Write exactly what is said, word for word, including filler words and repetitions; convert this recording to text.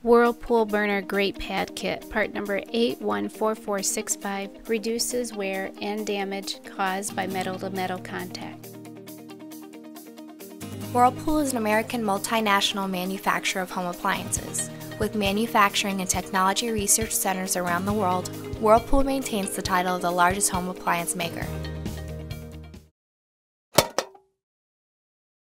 Whirlpool Burner Grate Pad Kit, part number eight one four four six five, reduces wear and damage caused by metal-to-metal contact. Whirlpool is an American multinational manufacturer of home appliances. With manufacturing and technology research centers around the world, Whirlpool maintains the title of the largest home appliance maker.